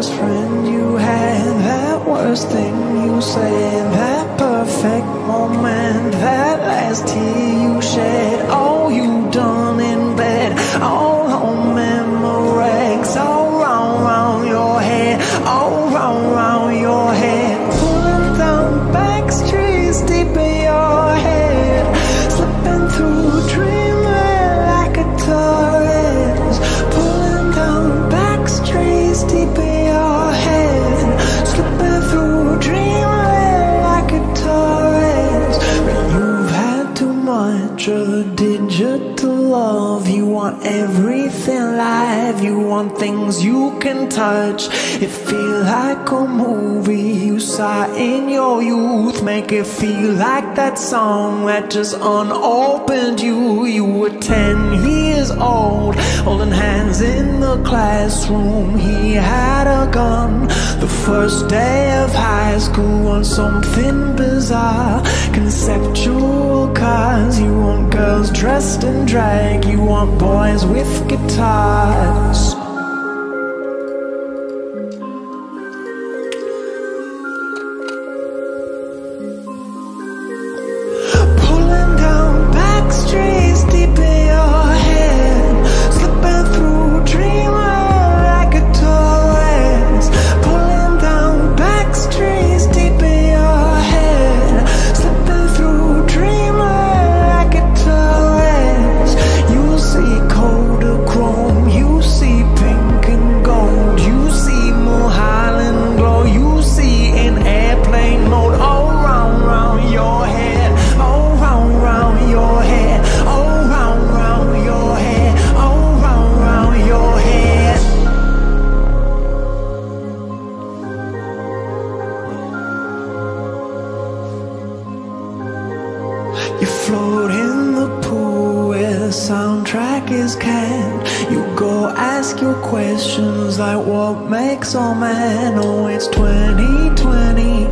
best friend you had, that worst thing you said, that perfect moment, that last tear you shed, all you done in bed, all on Memorex, all round your head, all round your head, pulling down back streets deep in your head, slipping through dreamland like a Taurus, pulling down back streets deep in your head, slipping through dreamland like a Taurus. But you've had too much of the digital love. You want everything live, you want things you can touch. It feel like a movie you saw in your youth. Make it feel like that song that just unopened you. You were 10 years old, holding hands in the classroom. He had a gun the first day of high school on something bizarre, conceptual cars. You want girls dressed in drag, you want boys with guitars. Pulling down back streets deep in your head, slipping through dreamland like a Taurus. Pulling down back streets deep in your head, slipping through dreamland like a Taurus. You see Kodachrome, you see pink and gold, you see Mulholland glow, you see in airplane mode, all round your head, all round your head, all round your head, all round your head. You float in the pool where the soundtrack is canned. You go ask your questions like what makes a man. Oh, it's 2020.